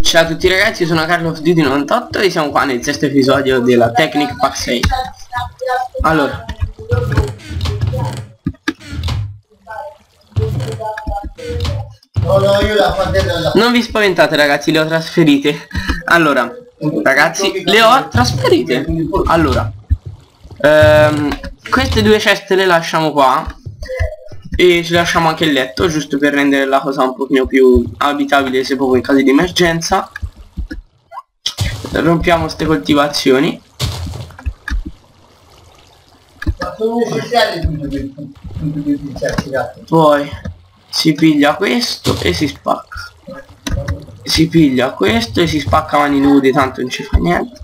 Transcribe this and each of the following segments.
Ciao a tutti ragazzi, io sono Carlo of Duty 98 e siamo qua nel sesto episodio della Technic Pack 6. Allora, non vi spaventate ragazzi, le ho trasferite. Allora, ragazzi, le ho trasferite. Allora, queste due ceste le lasciamo qua e ci lasciamo anche il letto, giusto per rendere la cosa un pochino più abitabile se proprio in caso di emergenza. Rompiamo queste coltivazioni. Poi si piglia questo e si spacca. Si piglia questo e si spacca a mani nude, tanto non ci fa niente.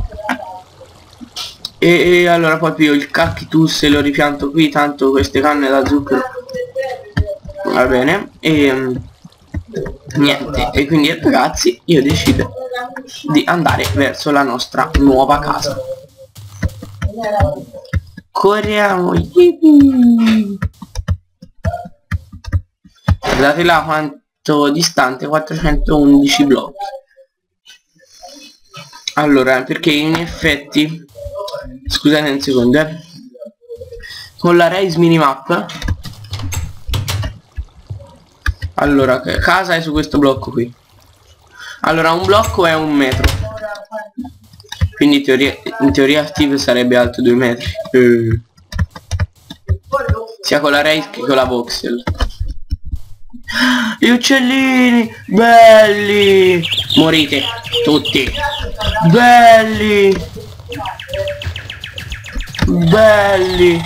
E allora poi piglio il cactus e lo ripianto qui, tanto queste canne da zucchero va bene. E niente, e quindi ragazzi io decido di andare verso la nostra nuova casa. Corriamo. Guardate là quanto distante, 411 blocchi. Allora, perché in effetti, scusate un secondo, con la Race Minimap, allora, casa è su questo blocco qui. Allora, un blocco è 1 metro. Quindi in teoria Steve sarebbe alto 2 metri. Sia con la Race che con la Voxel. Gli uccellini! Belli! Morite! Tutti! Belli! Belli!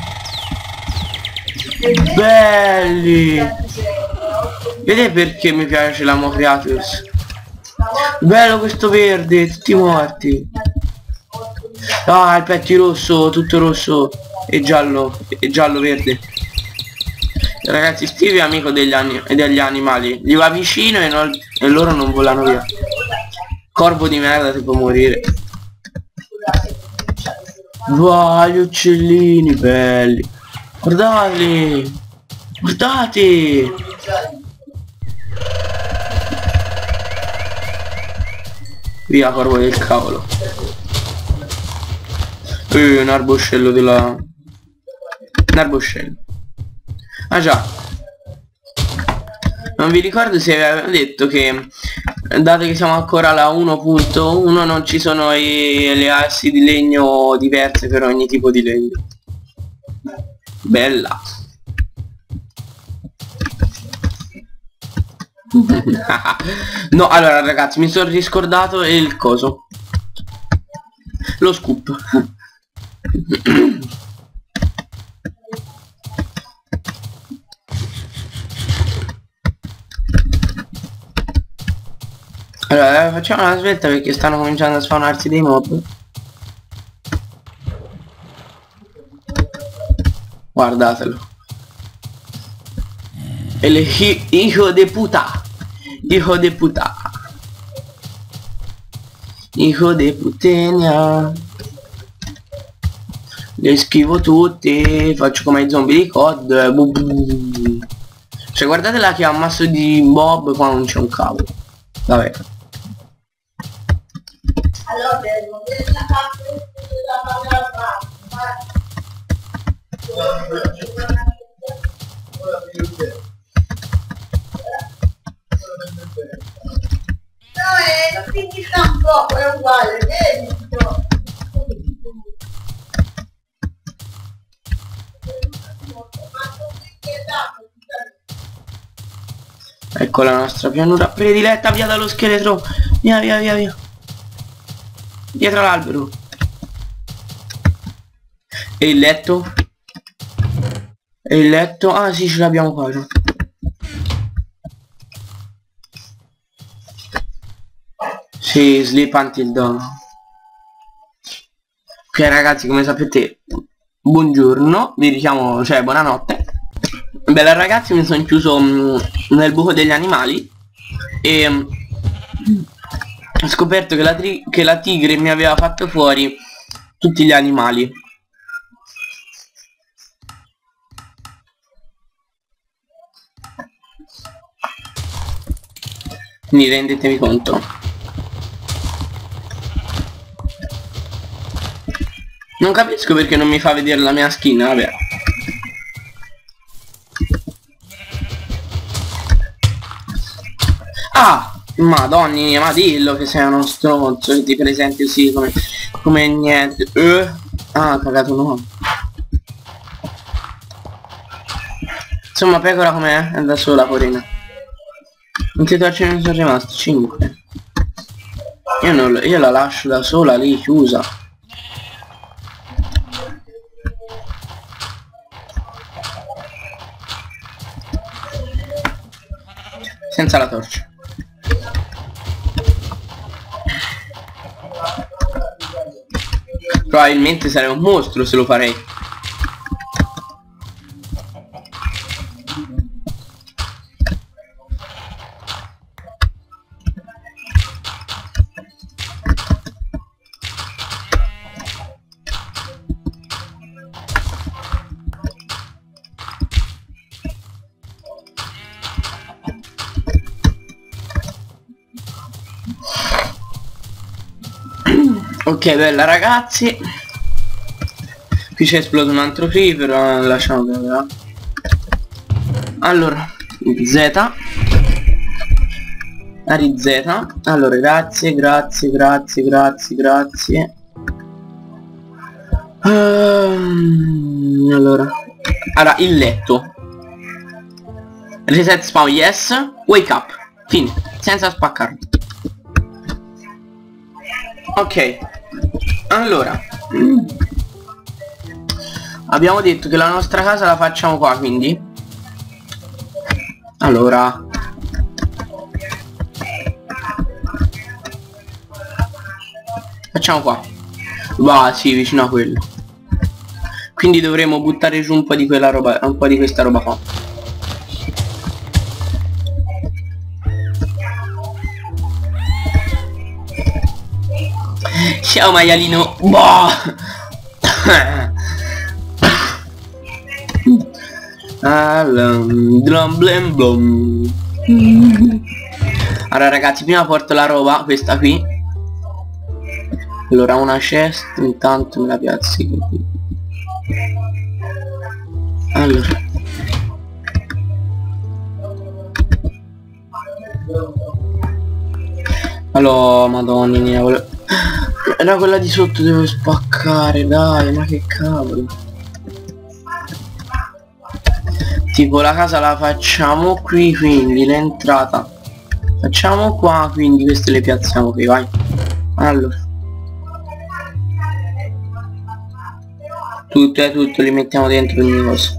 Belli! Vedete perché mi piace la Creatures? Bello questo verde, tutti morti. Ah, il petto rosso, tutto rosso e giallo verde. Ragazzi, Steve è amico degli animali. Gli va vicino e loro non volano via. Corvo di merda, ti può morire. Wow, gli uccellini belli. Guardali. Guardate. Via, corvo del cavolo. Un arboscello della... Un arboscello. Ah già. Non vi ricordo se vi avevo detto che, dato che siamo ancora alla 1.1, non ci sono le assi di legno diverse per ogni tipo di legno. Bella. No, allora ragazzi, mi sono riscordato il coso. Lo scoop. Allora, facciamo una svelta perché stanno cominciando a spawnarsi dei mob. Guardatelo. El hijo de puta. Hijo de puta. Hijo de puttana. Le schivo tutti. Faccio come i zombie di COD. Cioè guardate là che ha un masso di mob. Qua non c'è un cavolo. Vabbè. Allora, lo quindi sta un po', è uguale, vedi? Ecco la nostra pianura prediletta, via dallo scheletro. Via, via, via, via. Dietro l'albero. E il letto? E il letto? Ah sì, ce l'abbiamo qua già. Sì, sleep until dawn. Ok ragazzi, come sapete, buongiorno, vi diciamo, cioè buonanotte. Bella ragazzi, mi sono chiuso nel buco degli animali e ho scoperto che la tigre mi aveva fatto fuori tutti gli animali. Quindi rendetevi conto. Non capisco perché non mi fa vedere la mia skin, vabbè. Ah! Madonni, ma dillo che sei uno stronzo, che ti presenti così come niente. Ah, cagato no. Insomma, pecora com'è? È da sola, porina. Quanti torce ne sono rimasti? 5. Io la lascio da sola lì, chiusa. Senza la torcia. Probabilmente sarei un mostro se lo farei. Ok, bella ragazzi. Qui c'è esploso un altro creeper, lasciamo perdere. Allora, Z. Ari Z. Allora, grazie. Allora, il letto. Reset spawn, yes. Wake up. Fine, senza spaccarlo. Ok. Allora, abbiamo detto che la nostra casa la facciamo qua, quindi allora facciamo qua. Va, sì, vicino a quello. Quindi dovremo buttare giù un po' di quella roba, un po' di questa roba qua. Ciao maialino. Boh. Allora ragazzi, prima porto la roba, questa qui. Allora una chest, intanto me la piazzi qui. Allora madonna, era quella di sotto, devo spaccare, dai, ma che cavolo. Tipo la casa la facciamo qui, quindi l'entrata facciamo qua, quindi queste le piazziamo qui, vai. Allora tutto li mettiamo dentro ogni cosa.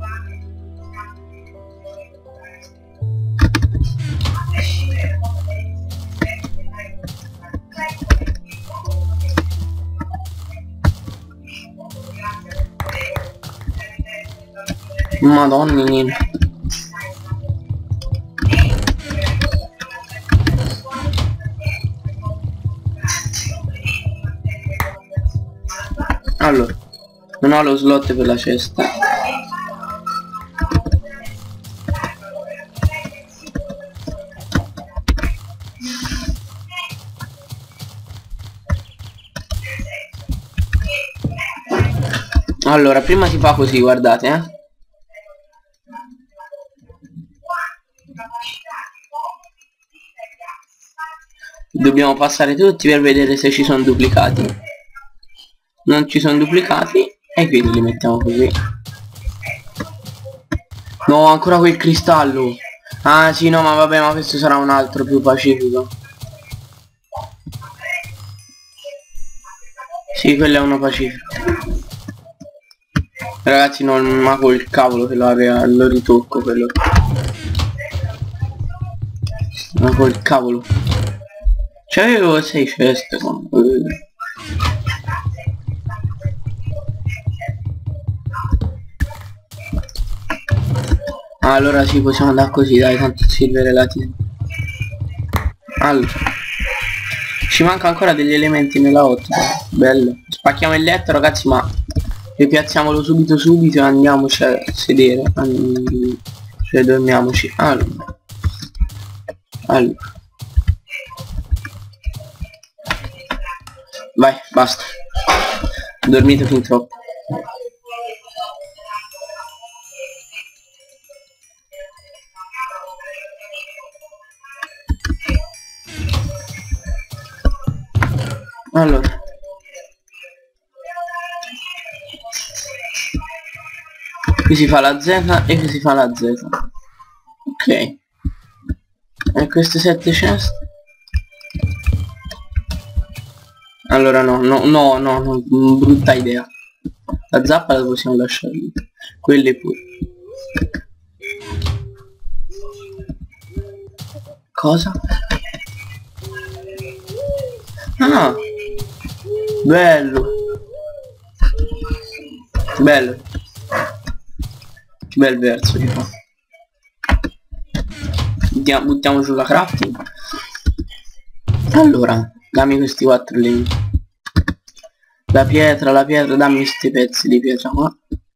Madonna. Allora, non ho lo slot per la cesta. Allora, prima si fa così, guardate, Dobbiamo passare tutti per vedere se ci sono duplicati. Non ci sono duplicati e quindi li mettiamo così. No, ancora quel cristallo. Ah sì, no, ma vabbè, ma questo sarà un altro più pacifico. Sì, quello è uno pacifico. Ragazzi, non, ma col cavolo che lo ritocco quello. Ma col cavolo. C'avevo 6 ceste comunque. Allora sì, possiamo andare così, dai, tanto silver relativo. Allora, ci manca ancora degli elementi nella ottica. Bello. Spacchiamo il letto ragazzi, ma ripiazziamolo subito e andiamoci a sedere. Cioè dormiamoci. Allora. Vai, basta. Dormito fin troppo. Allora, qui si fa la Z e qui si fa la Z. Ok. E queste 7 chest. Allora no, brutta idea. La zappa la possiamo lasciare lì. Quelle pure. Cosa? Ah, bello. Bello. Che bel verso che fa. Buttiamo sulla crafting. Allora, dammi questi 4 legni. La pietra, dammi questi pezzi di pietra qua.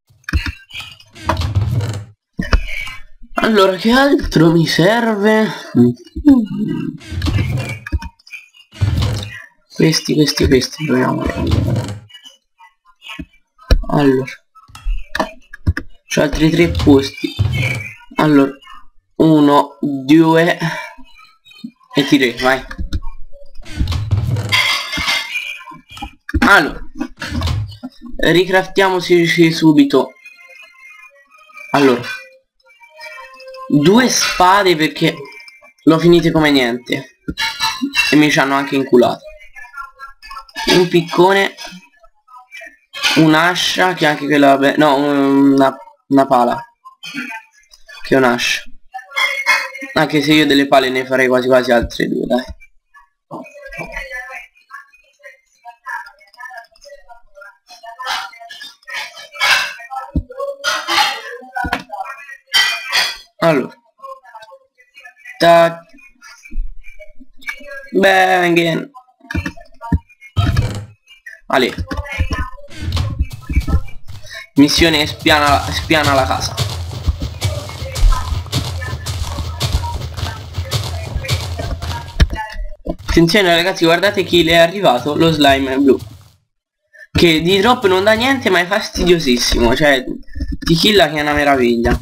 Allora, che altro mi serve? Questi proviamo. Allora, c'ho altri 3 posti. Allora, 1, 2 e 3, vai. Allora, ricraftiamoci subito. Allora, 2 spade perché l'ho finite come niente e mi ci hanno anche inculato. Un piccone, un'ascia che anche quella, vabbè, no, una pala che è un'ascia, anche se io delle pale ne farei quasi altre 2, dai. Allora, tac, bang. Ale, missione spiana la casa. Attenzione ragazzi, guardate chi le è arrivato, lo slime blu, che di drop non dà niente ma è fastidiosissimo, cioè ti killa che è una meraviglia.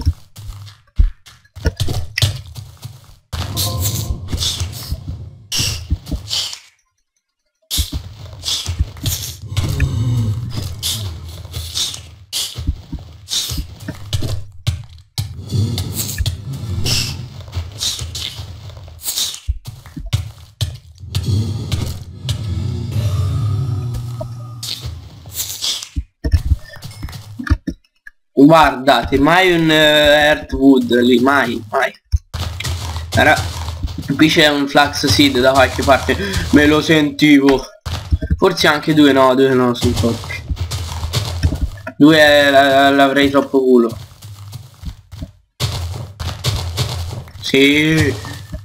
Guardate, mai un Earthwood lì, mai. Era, qui c'è un Flax Seed da qualche parte, me lo sentivo. Forse anche 2 no, sono troppi. 2 l'avrei troppo culo. Sì.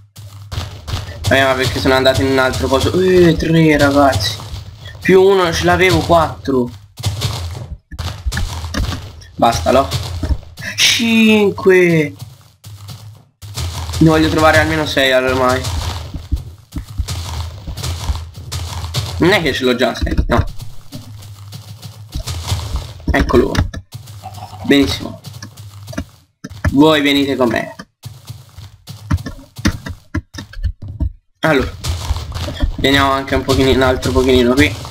Ma perché sono andato in un altro posto. 3 ragazzi. Più 1 ce l'avevo 4. Basta, no? 5. Ne voglio trovare almeno 6 ormai. Non è che ce l'ho già 6, no. Eccolo. Benissimo. Voi venite con me. Allora, veniamo anche un altro pochino qui.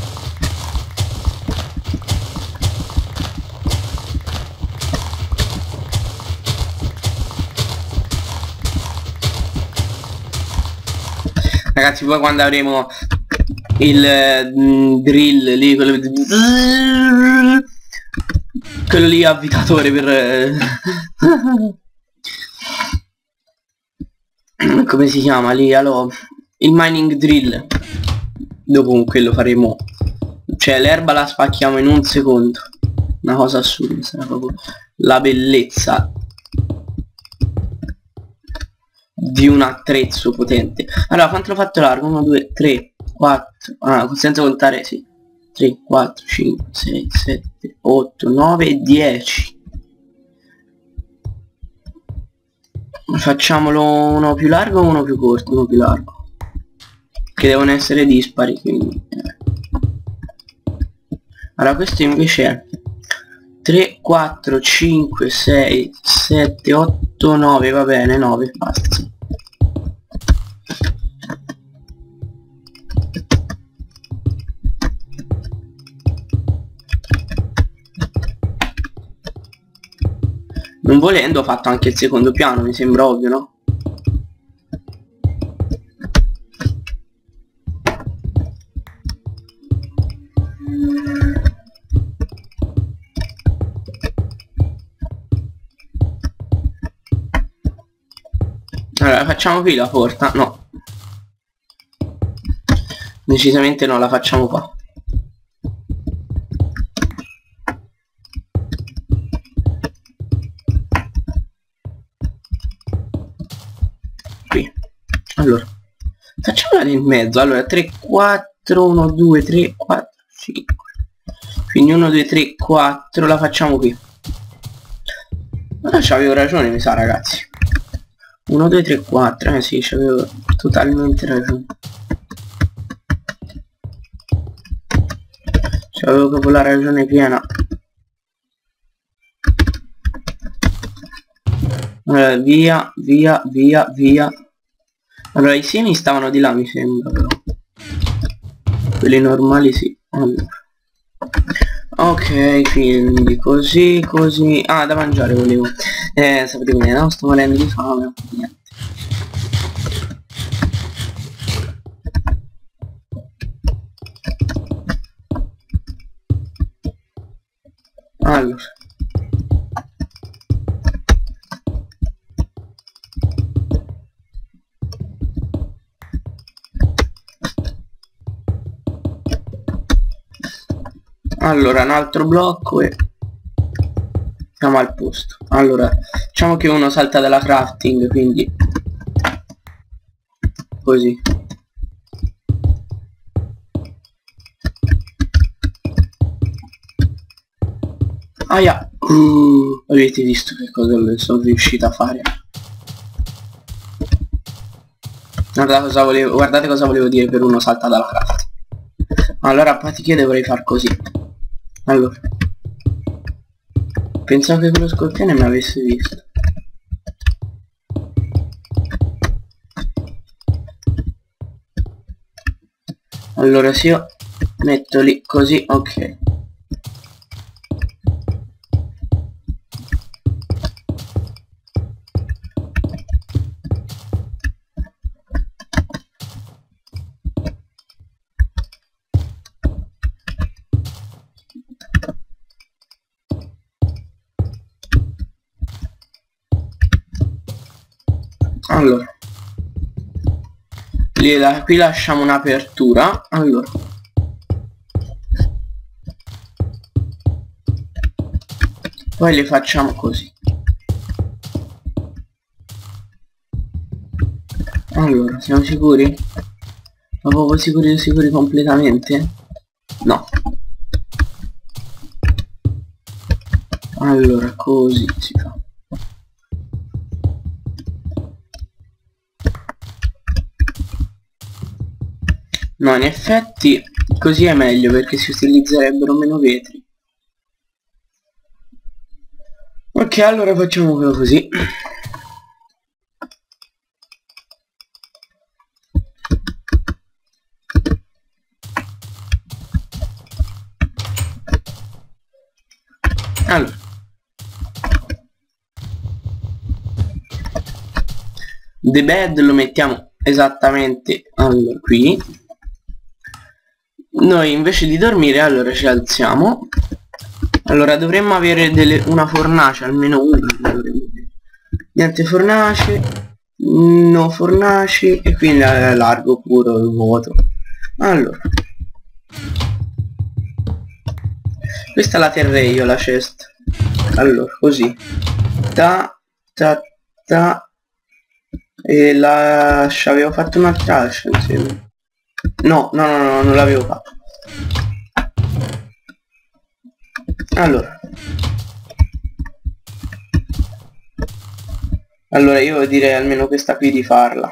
Ragazzi, poi quando avremo il drill lì, quello lì avvitatore per come si chiama lì? Allora, il mining drill, dopo quello faremo, cioè l'erba la spacchiamo in un secondo, una cosa assurda, sarà proprio la bellezza di un attrezzo potente. Allora, quanto l'ho fatto largo? 1, 2, 3, 4, senza contare, sì, 3, 4, 5, 6, 7, 8, 9 e 10. Facciamolo uno più largo o uno più corto? Uno più largo, che devono essere dispari, quindi Allora questo invece è 3, 4, 5, 6, 7, 8, 9, va bene, 9, basta. Sì. Non volendo ho fatto anche il secondo piano, mi sembra ovvio, no? Allora facciamo qui la porta, no. Decisamente no, la facciamo qua. Qui. Allora facciamola nel mezzo. Allora 3, 4, 1, 2, 3, 4, 5. Quindi 1, 2, 3, 4 la facciamo qui. Ma c'avevo ragione mi sa, ragazzi. 1, 2, 3, 4. Sì, c'avevo totalmente ragione. C'avevo proprio la ragione piena. Allora via, via, via, via. Allora i semi stavano di là mi sembra, però. Quelli normali sì. Allora. Ok, quindi così, così. Ah, da mangiare volevo. Sapete come no? Sto morendo di fame. Niente. Allora. Allora un altro blocco e siamo al posto. Allora diciamo che uno salta dalla crafting, quindi così. Aia, avete visto che cosa sono riuscito a fare? Guardate cosa volevo dire per uno salta dalla crafting. Allora a pratica dovrei far così. Allora pensavo che quello scorpione mi avesse visto. Allora se io metto lì così, ok. Allora qui lasciamo un'apertura. Allora poi le facciamo così. Allora siamo sicuri? Ma proprio sicuri completamente? No. Allora così si fa. No, in effetti così è meglio perché si utilizzerebbero meno vetri. Ok, allora facciamo così. Allora the bed lo mettiamo esattamente allora qui. Noi invece di dormire allora ci alziamo. Allora dovremmo avere una fornace, almeno una dovremmo avere. Niente fornace, no fornaci e quindi è largo puro il vuoto. Allora questa la terrei io la cesta. Allora così ta ta ta e avevo fatto un'altra ascia insieme. No, non l'avevo fatto. Allora io direi almeno questa qui di farla.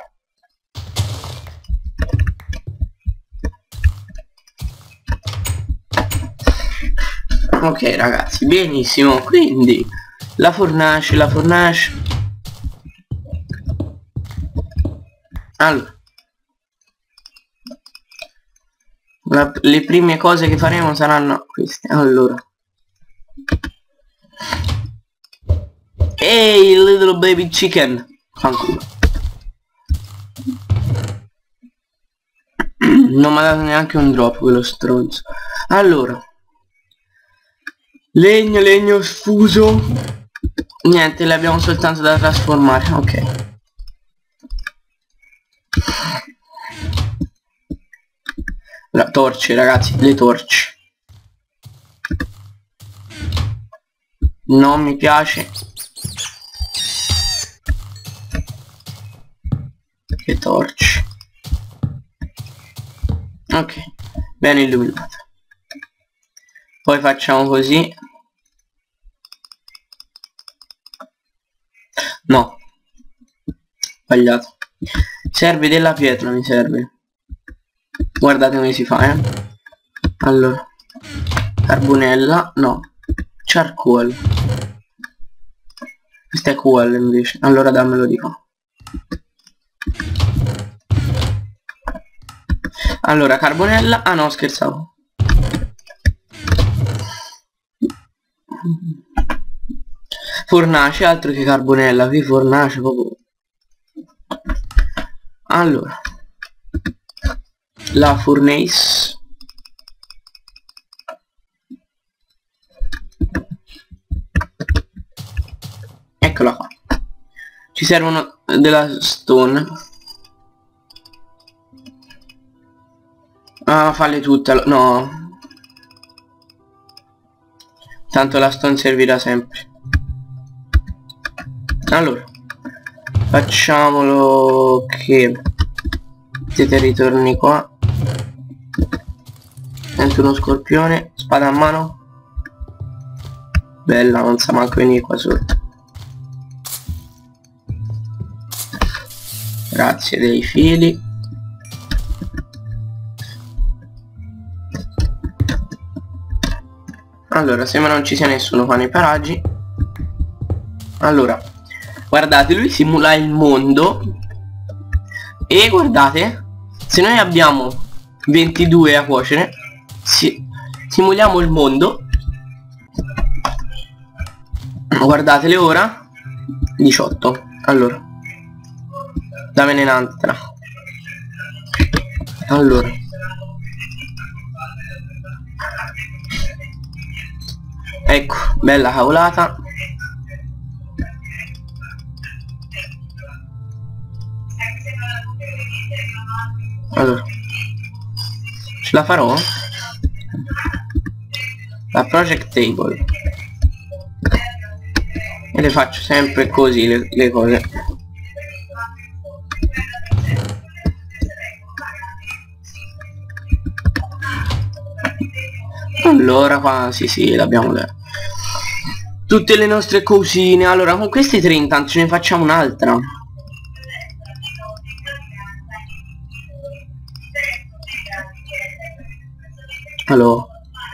Ok ragazzi, benissimo, quindi la fornace. Allora, le prime cose che faremo saranno queste. Allora, ehi little baby chicken, fanculo. Non mi ha dato neanche un drop quello stronzo. Allora, legno sfuso. Niente, le abbiamo soltanto da trasformare. Ok. La torce ragazzi, le torce. Non mi piace. Le torce. Ok, bene illuminato. Poi facciamo così. No, sbagliato. Serve della pietra, mi serve. Guardate come si fa, Allora, carbonella, no, charcoal. Questo è coal invece. Allora dammelo di qua. Allora, carbonella. Ah no, scherzavo. Fornace, altro che carbonella. Qui fornace proprio. Allora, la furnace. Eccola qua. Ci servono della stone. Ah, falle tutte. No, tanto la stone servirà sempre. Allora, facciamolo che te ritorni qua. Sento uno scorpione. Spada a mano. Bella, non sa manco venire qua sotto. Grazie dei fili. Allora, sembra non ci sia nessuno qua nei paraggi. Allora, guardate, lui simula il mondo. E guardate, se noi abbiamo 22 a cuocere, simuliamo il mondo. Guardatele ora. 18. Allora, dammene un'altra. Allora, ecco, bella cavolata. Allora, ce la farò? La project table. E le faccio sempre così le cose. Allora qua sì, l'abbiamo tutte le nostre cosine. Allora con questi 3 intanto ce ne facciamo un'altra. Allora,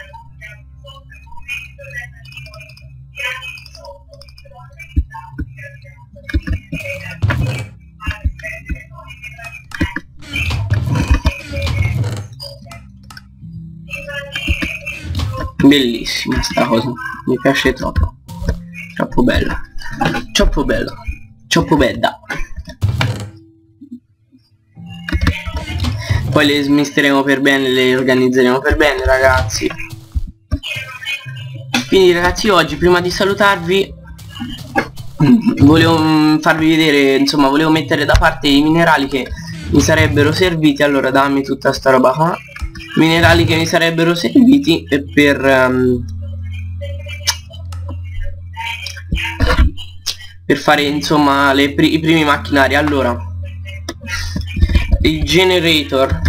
bellissima sta cosa, mi piace troppo. Troppo bella. Troppo bella. Troppo bella. Poi le smisteremo per bene, le organizzeremo per bene ragazzi. Quindi ragazzi, oggi prima di salutarvi volevo farvi vedere, insomma volevo mettere da parte i minerali che mi sarebbero serviti. Allora dammi tutta sta roba qua. Minerali che mi sarebbero serviti per fare insomma i primi macchinari. Allora, il generator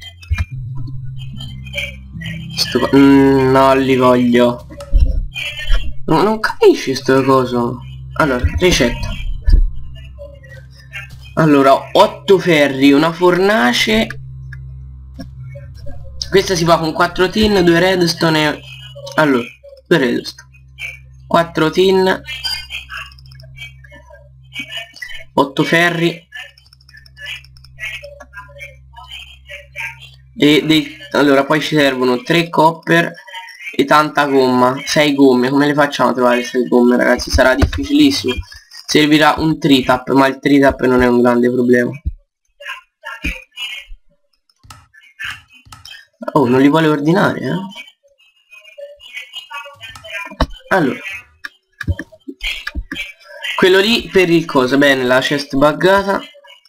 no, li voglio. Non capisci sto coso. Allora, ricetta. Allora, 8 ferri, una fornace. Questa si fa con 4 tin, 2 redstone. Allora, 2 redstone, 4 tin, 8 ferri e allora poi ci servono 3 copper e tanta gomma, 6 gomme. Come le facciamo a trovare 6 gomme, ragazzi? Sarà difficilissimo. Servirà un tritap, ma il tritap non è un grande problema. Oh, non li vuole ordinare, eh? Allora, quello lì per il coso. Bene, la chest buggata.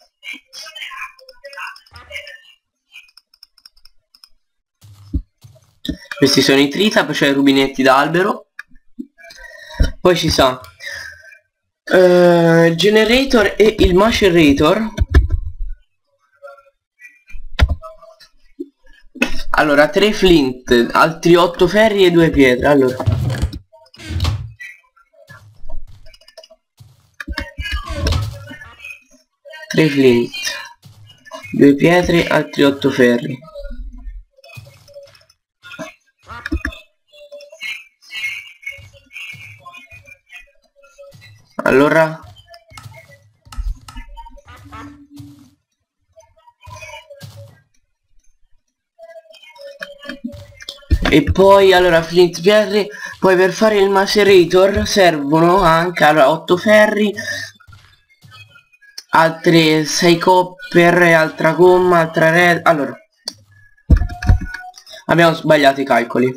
Questi sono i tritap, cioè i rubinetti d'albero. Poi ci sa generator e il macerator. Allora, 3 flint, altri 8 ferri e 2 pietre. Allora, tre flint, 2 pietre, altri 8 ferri. Allora, e poi allora flint pietre. Poi per fare il macerator servono anche allora 8 ferri, altre 6 copper e altra gomma, altra red. Allora, abbiamo sbagliato i calcoli,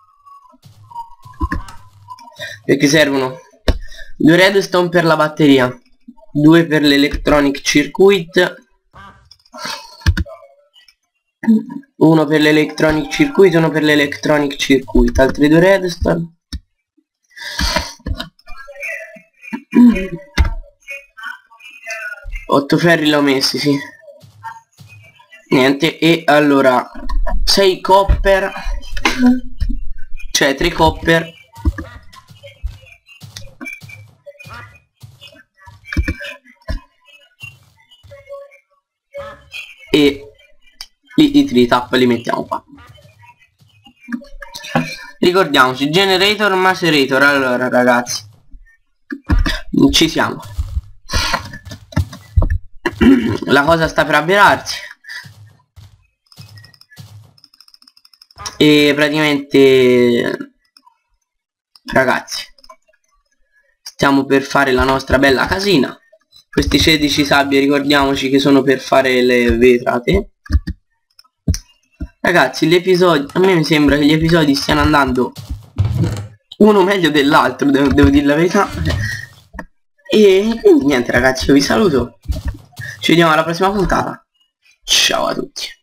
perché servono 2 redstone per la batteria, 2 per l'electronic circuit, 1 per l'electronic circuit, 1 per l'electronic circuit, altri 2 redstone. Otto ferri l'ho messi, sì. Niente, e allora 6 copper, cioè 3 copper e i tritap li mettiamo qua. Ricordiamoci, generator, macerator. Allora ragazzi, ci siamo. La cosa sta per avverarsi e praticamente, ragazzi, stiamo per fare la nostra bella casina. Questi 16 sabbie ricordiamoci che sono per fare le vetrate. Ragazzi, l'episodio, a me mi sembra che gli episodi stiano andando uno meglio dell'altro, devo dire la verità. E quindi niente ragazzi, io vi saluto, ci vediamo alla prossima puntata, ciao a tutti.